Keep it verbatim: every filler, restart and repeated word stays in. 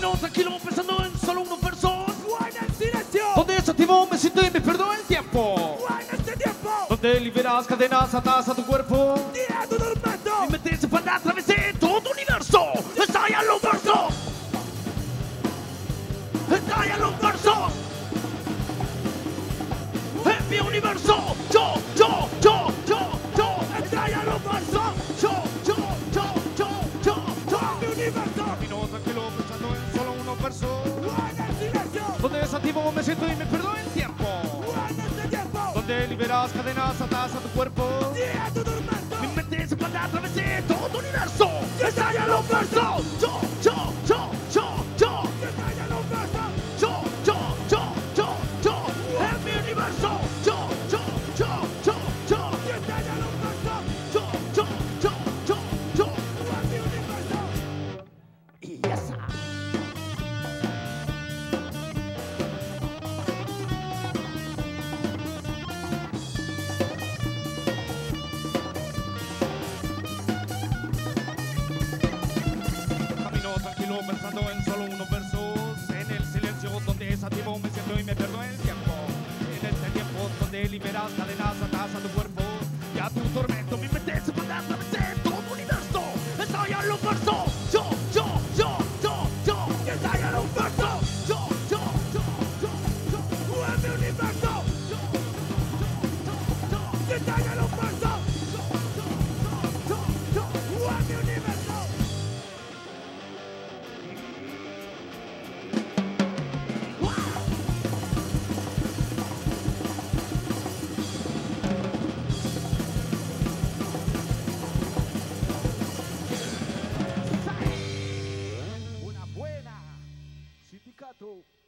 Camino tranquilo pensando en solo unos versos. Guarda el silencio. Donde desactivo me siento y me pierdo el tiempo. Guarda este tiempo. Donde liberas cadenas atadas a tu cuerpo. Tira tu tormento. Mi mente se expande a través de todo universo. Estallan los versos. Estallan los versos. En mi universo. Yo, yo, yo, yo, yo. Estallan los versos. Yo, yo, yo, yo, yo, yo. En mi universo. Camino tranquilo pensando en solo unos versos. Guarda el silencio. Donde desactivo me siento y me pierdo el tiempo. Guarda este tiempo. Donde liberas cadenas atadas a tu cuerpo. Tira tu tormento. Mi mente se expande a través de todo el universo. Estallan los versos. Yo, yo, yo, yo, yo. Estallan los versos. Yo, yo, yo, yo, yo. En mi universo. Yo, yo, yo, yo, yo. Estallan los versos. Yo, yo, yo, yo, yo. En mi universo. Y esa. Camino tranquilo pensando en solo unos versos. En el silencio donde desactivo me siento y me pierdo el tiempo. En este tiempo donde liberas cadenas atadas a tu cuerpo. Y a tu tormento mi mente se expande a través de todo el universo. Estallan los versos. Yo, yo, yo, yo, yo. Estallan los versos. Yo, yo, yo, yo, yo. En mi universo. Yo, yo, yo, yo, yo. Estallan los versos. Yo, yo, yo, yo, yo. En mi universo. Una buena sindicato.